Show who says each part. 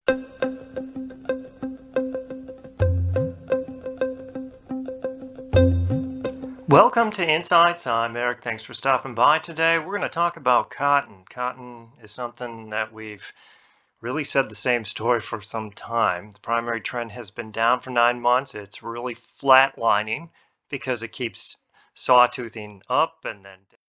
Speaker 1: Welcome to Insights. I'm Eric. Thanks for stopping by today. We're going to talk about cotton. Cotton is something that we've really said the same story for some time. The primary trend has been down for 9 months. It's really flatlining because it keeps sawtoothing up and then